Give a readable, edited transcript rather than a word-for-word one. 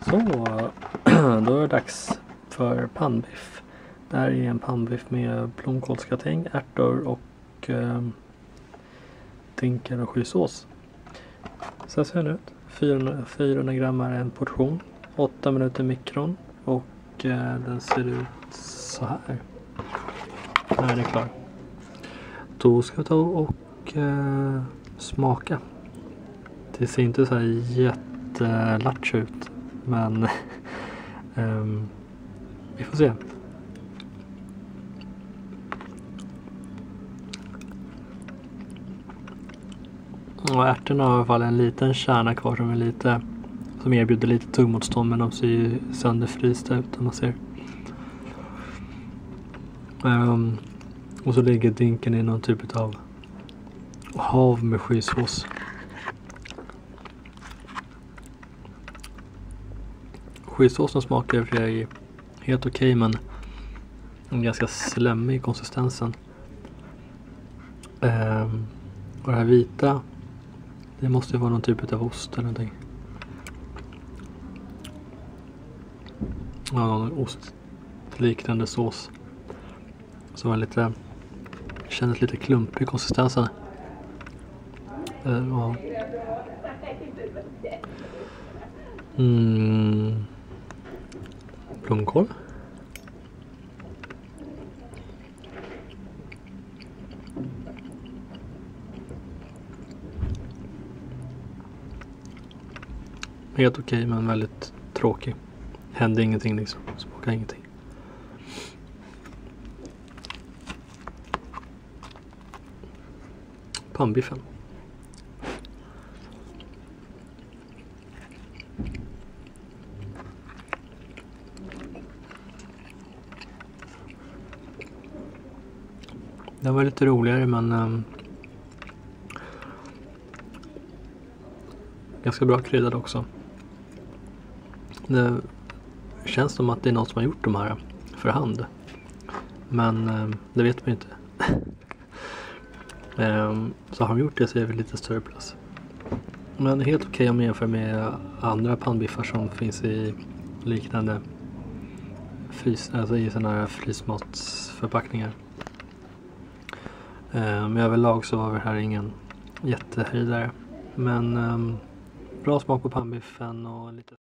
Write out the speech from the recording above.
Så, då är det dags för pannbiff. Det här är en pannbiff med blomkålsgratäng, ärtor och dinkel och skysås. Så ser den ut. 400 gram är en portion. 8 minuter mikron. Och den ser ut så här. När den är klar. Då ska vi ta och smaka. Det ser inte så här jättelatch ut. Men vi får se. Och ärtorna har i alla fall en liten kärna kvar som erbjuder lite tuggmotstånd, men de ser ju sönderfrysta ut om man ser. Och så ligger dinken i någon typ av hav med skysås. Skysåsen smakar för jag är helt okej, men en ganska slemmig i konsistensen. Och det här vita, det måste ju vara någon typ av ost eller någonting. Ja, någon ostliknande sås. Som var kändes lite klumpig i konsistensen. Ja. Blomkål. Helt okej, men väldigt tråkig. Hände ingenting liksom. Smakade ingenting. Pannbiffen. Den var lite roligare, men ganska bra kryddad också. Det känns som att det är någon som har gjort de här för hand. Men det vet man inte. Så har de gjort det så är det lite större plats. Men helt okej om man jämför med andra pannbiffar som finns i liknande alltså i sådana här frysmatsförpackningar. Men överlag så var det här ingen jättehöjdare. Men bra smak på pannbiffen och lite